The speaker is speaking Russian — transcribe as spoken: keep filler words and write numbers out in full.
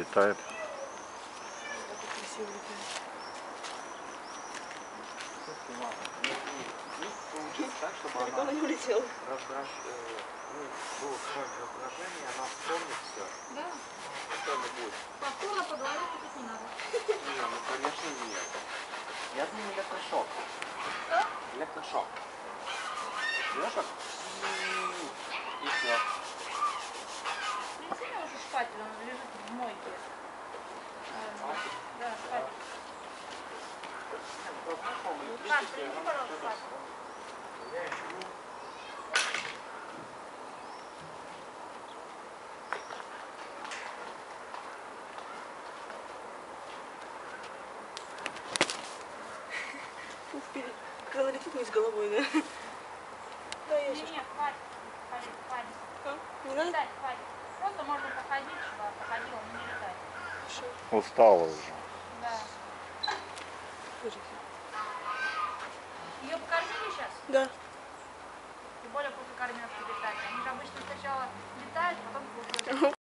летает. Красиво летает. Так, чтобы Далеко она она не улетела. раздражение, ну, было какое-нибудь раздражение, она вспомнит все. Да? Что не будет? Повторно по голове тут не надо. Не, ну конечно нет. Я думаю, электрошок. Что? Электрошок. Знаешь как? И все. Принеси мне уже шпатель, он лежит в мойке. А, да, шпатель. Паш, принеси, пожалуйста, шпатель. Я ищу. Ух, вперед. Когда она летит вниз головой, да? Да, я Не, сейчас. не, хватит. Хватит, хватит. А? Не надо? Летать хватит. Просто можно походить, чтобы походила, но не летать. Хорошо. Устала уже. Да. Держите. Ее покормили сейчас? Да. Тем более после кормежки летать. Они же обычно сначала летают, потом кушают.